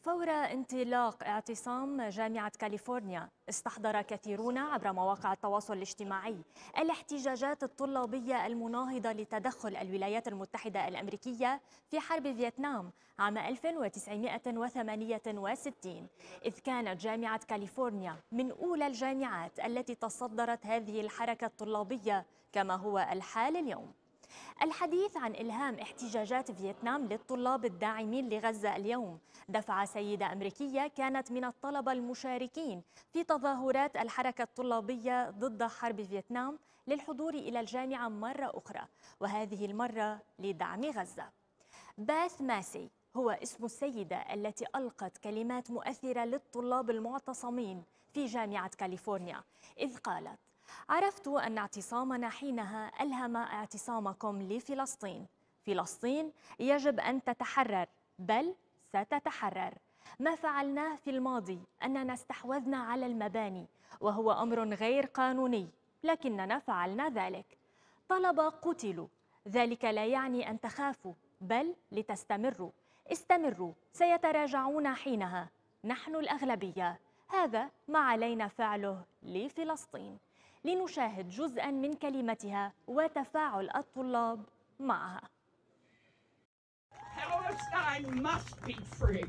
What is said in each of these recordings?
فور انطلاق اعتصام جامعة كاليفورنيا، استحضر كثيرون عبر مواقع التواصل الاجتماعي الاحتجاجات الطلابية المناهضة لتدخل الولايات المتحدة الأمريكية في حرب فيتنام عام 1968، إذ كانت جامعة كاليفورنيا من أولى الجامعات التي تصدرت هذه الحركة الطلابية كما هو الحال اليوم. الحديث عن إلهام احتجاجات فيتنام للطلاب الداعمين لغزة اليوم دفع سيدة أمريكية كانت من الطلبة المشاركين في تظاهرات الحركة الطلابية ضد حرب فيتنام للحضور إلى الجامعة مرة أخرى، وهذه المرة لدعم غزة. باث ماسي هو اسم السيدة التي ألقت كلمات مؤثرة للطلاب المعتصمين في جامعة كاليفورنيا، إذ قالت: عرفت أن اعتصامنا حينها ألهم اعتصامكم لفلسطين. فلسطين يجب أن تتحرر، بل ستتحرر. ما فعلناه في الماضي أننا استحوذنا على المباني، وهو أمر غير قانوني، لكننا فعلنا ذلك. طلبة قتلوا، ذلك لا يعني أن تخافوا، بل لتستمروا. استمروا، سيتراجعون حينها. نحن الأغلبية، هذا ما علينا فعله لفلسطين. لنشاهد جزءاً من كلمتها وتفاعل الطلاب معها. Palestine must be free.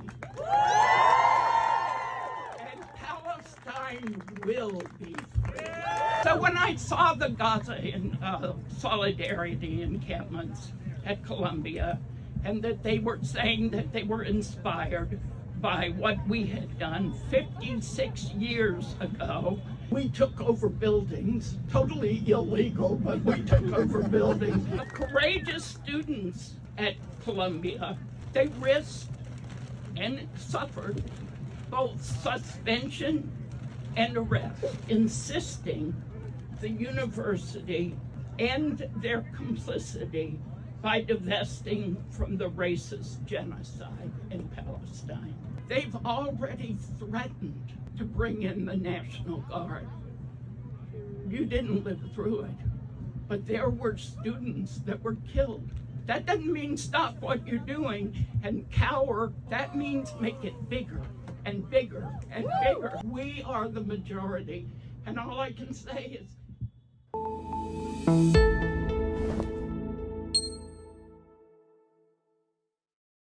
And Palestine will be free. So when I saw the Gaza Solidarity encampments at Columbia, and that they were saying that they were inspired by what we had done 56 years ago. We took over buildings, totally illegal, but we took over buildings. Courageous students at Columbia, they risked and suffered both suspension and arrest, insisting the university end their complicity by divesting from the racist genocide in Palestine. They've already threatened to bring in the National Guard. You didn't live through it, but there were students that were killed. That doesn't mean stop what you're doing and cower. That means make it bigger and bigger and bigger. We are the majority, and all I can say is